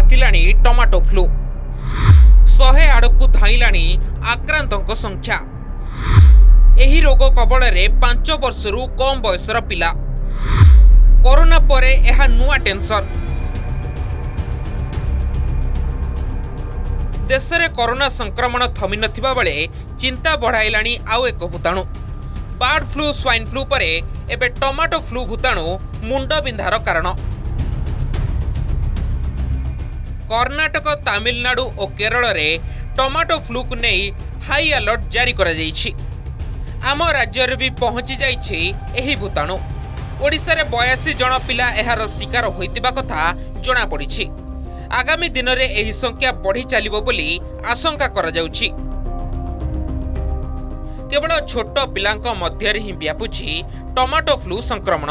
व्यापिलाणी tomato flu 100 आड़क धाइलाणी आक्रांतों संख्या। एही रोग कबल में 5 वर्षरू कम बयसर पिला। कोरोना परे एहा नुआ टेंशन। देश में कोरोना संक्रमण थमी नथिबा बेले चिंता बढ़ाइलाणी आउ एक भूताणु। बर्ड फ्लू स्वाइन फ्लू परे एबे टमाटो फ्लू भूताणु मुंड बिंधार कारण। कर्नाटक, तमिलनाडु और केरल रे टमाटो फ्लू को नहीं हाई अलर्ट जारी करा जाइछि। आम राज्य रे भी पहुंची जाइछि एही भूताणु। ओडिसा रे 82 जन पिला एहार शिकार होइतिबा कथा जणा पड़िछि। आगामी दिन में एही संख्या बढ़ी चलिबो बोली आशंका करा जाउछि। केवल छोट पिलांक मध्य ही व्यापुछि टमाटो फ्लू संक्रमण।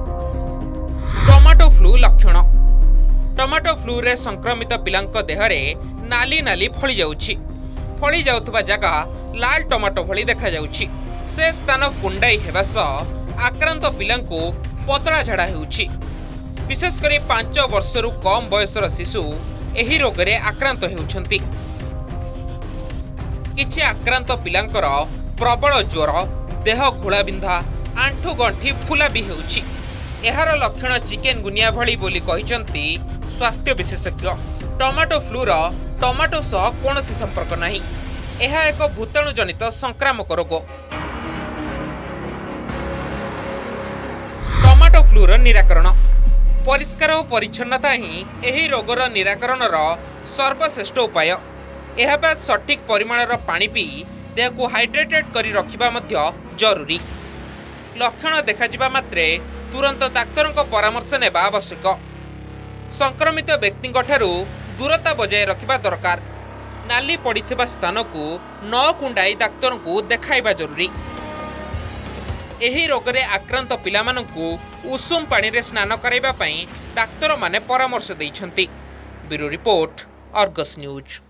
टमाटो फ्लू लक्षण। टमाटो फ्लू रे संक्रमित पिलांक देहरे नाली नाली फली जाउछि। फली जाउतबा जगह लाल टमाटो भली देखा जाउछि। से स्थान कुंडाई हेबा सह आक्रांत पिलांको पतला झाड़ा हेउछि। विशेषकर 5 वर्षरू कम बयसर शिशु एही रोग रे आक्रांत हेउछंती। किछि आक्रांत पिलांकर प्रबल ज्वर, देह घोलाबिंधा, आंठु गंठी फुला भी हेउछि। एहार लक्षण चिकेन गुनिया भली बोली कहिसंती स्वास्थ्य विशेषज्ञ। टमाटो फ्लूर टमाटो सह कोनोसी संपर्क नाही। एहा एक भूताणु जनित संक्रामक रोग। टमाटो फ्लूर निराकरण। परिष्कार और परिच्छन्नता ही एही रोगर निराकरणर सर्वश्रेष्ठ उपाय। एहा बाद सठिक परिमाणर पानी पी देह को हाइड्रेटेड करी रखिबा मध्य जरूरी। लक्षण देखाजिबा मात्रे तुरंत डाक्तरक परामर्श नेबा आवश्यक। संक्रमित व्यक्ति दूरता बजाय रखिबा दरकार। नाली पड़िथिबा स्थान को न कुंडाई डाक्तर को देखाइबा जरूरी। एही रोग रे आक्रांत पिलामानंकु उषुम पानी रे स्नान कराइबा पई डाक्तर माने परामर्श दैछंती। Bureau report, Argus news.